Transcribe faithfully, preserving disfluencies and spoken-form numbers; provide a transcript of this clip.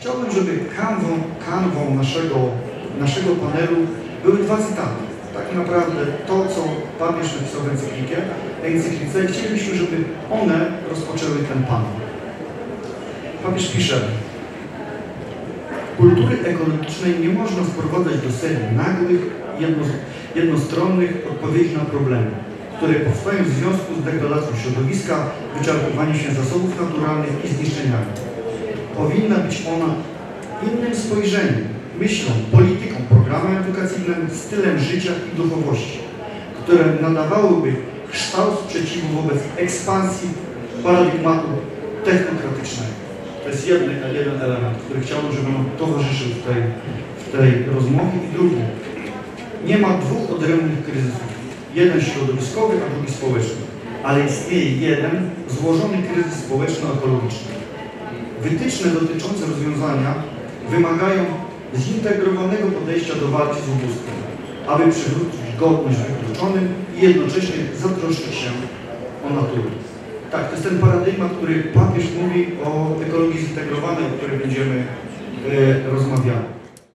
Chciałbym, żeby kanwą, kanwą naszego, naszego panelu były dwa cytaty. Tak naprawdę to, co papież napisał w encyklikę, encyklice, chcielibyśmy, żeby one rozpoczęły ten panel. Papież pisze: kultury ekologicznej nie można sprowadzać do serii nagłych, jedno, jednostronnych odpowiedzi na problemy, które powstają w związku z degradacją środowiska, wyczerpywaniem się zasobów naturalnych i zniszczeniami. Powinna być ona innym spojrzeniem, myślą, polityką, programem edukacyjnym, stylem życia i duchowości, które nadawałyby kształt sprzeciwu wobec ekspansji paradygmatu technokratycznego. To jest jeden, jeden element, który chciałbym, żeby nam towarzyszył w tej, w tej rozmowie. I drugi, nie ma dwóch odrębnych kryzysów. Jeden środowiskowy, a drugi społeczny. Ale istnieje jeden złożony kryzys społeczno-ekologiczny. Wytyczne dotyczące rozwiązania wymagają zintegrowanego podejścia do walki z ubóstwem, aby przywrócić godność wykluczonym i jednocześnie zatroszczyć się o naturę. Tak, to jest ten paradygmat, który papież mówi o ekologii zintegrowanej, o której będziemy e, rozmawiali.